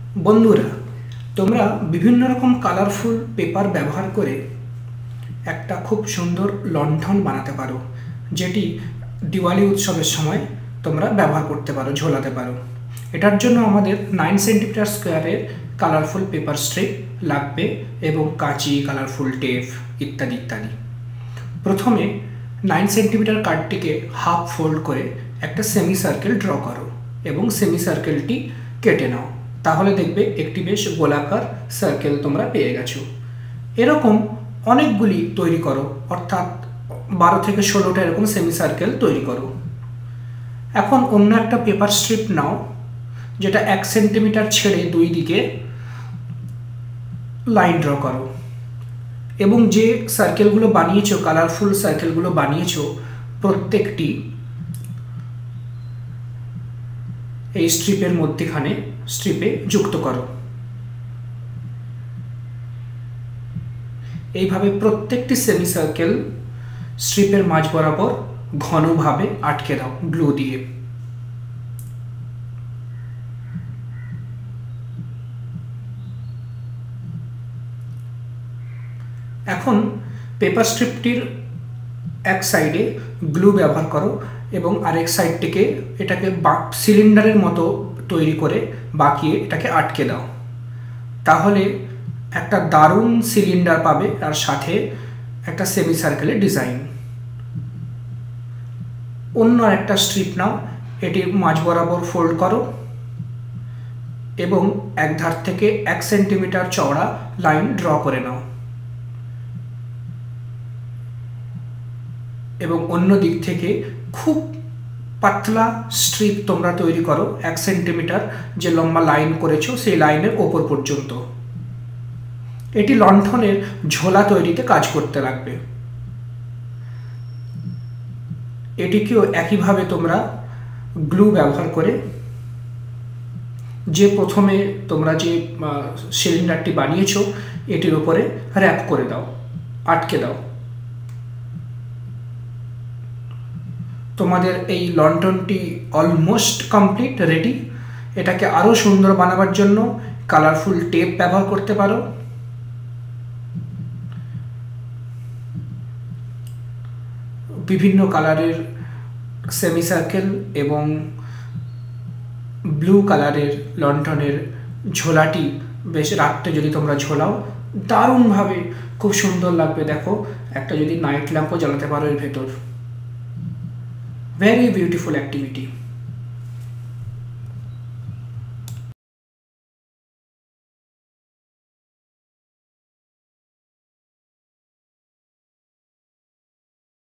বন্ধুরা, তোমরা বিভিন্ন রকম কালারফুল পেপার ব্যবহার করে একটা খুব সুন্দর লণ্ঠন বানাতে পারো, যেটি দিওয়ালি উৎসবের সময় তোমরা ব্যবহার করতে পারো, ঝোলাতে পারো। এটার জন্য আমাদের 9 সেন্টিমিটার স্কোয়ারের কালারফুল পেপার স্ট্রিপ লাগবে এবং কাঁচি, কালারফুল টেপ ইত্যাদি ইত্যাদি। প্রথমে 9 সেন্টিমিটার কার্ডটিকে হাফ ফোল্ড করে একটা সেমি সার্কেল ড্র করো এবং সেমি সার্কেলটি কেটে নাও। তাহলে দেখবে একটি বেশ গোলাকার সার্কেল তোমরা পেয়ে গেছো। এরকম অনেকগুলি তৈরি করো, অর্থাৎ 12 থেকে 16টা এরকম সেমি সার্কেল তৈরি করো। এখন অন্য একটা পেপার স্ট্রিপ নাও, যেটা 1 সেন্টিমিটার ছেড়ে দুই দিকে লাইন ড্র করো এবং যে সার্কেলগুলো বানিয়েছো, কালারফুল সার্কেলগুলো বানিয়েছো, প্রত্যেকটি এই স্ট্রিপের মধ্যখানে স্ট্রিপে যুক্ত করো। এইভাবে প্রত্যেকটি সেমি সার্কেল স্ট্রিপের মাঝ বরাবর ঘনভাবে আটকে দাও গ্লু দিয়ে। এখন পেপার স্ট্রিপটির এক সাইডে গ্লু ব্যবহার করো এবং আরেক সাইডটিকে এটাকে সিলিন্ডারের মতো তৈরি করে বাঁকিয়ে এটাকে আটকে দাও। তাহলে একটা দারুণ সিলিন্ডার পাবে, আর সাথে একটা সেমি সার্কেলের ডিজাইন। অন্য একটা স্ট্রিপ নাও, এটি মাঝ বরাবর ফোল্ড করো এবং এক ধার থেকে 1 সেন্টিমিটার চওড়া লাইন ড্র করে নাও এবং অন্য দিক থেকে খুব পাতলা স্ট্রিপ তোমরা তৈরি করো 1 সেন্টিমিটার যে লম্বা লাইন করেছো সেই লাইনের ওপর পর্যন্ত। এটি লণ্ঠনের ঝোলা তৈরিতে কাজ করতে লাগবে। এটিকেও একইভাবে তোমরা গ্লু ব্যবহার করে যে প্রথমে তোমরা যে সিলিন্ডারটি বানিয়েছো এটির উপরে র্যাপ করে দাও, আটকে দাও। তোমাদের এই লণ্ঠনটি অলমোস্ট কমপ্লিট, রেডি। এটাকে আরও সুন্দর বানাবার জন্য কালারফুল টেপ ব্যবহার করতে পারো। বিভিন্ন কালারের সেমি সার্কেল এবং ব্লু কালারের লণ্ঠনের ঝোলাটি বেশ রাত্রে যদি তোমরা ঝোলাও, দারুণভাবে খুব সুন্দর লাগবে। দেখো, একটা যদি নাইট ল্যাম্পও জ্বালাতে পারো এর ভেতর। Very beautiful activity.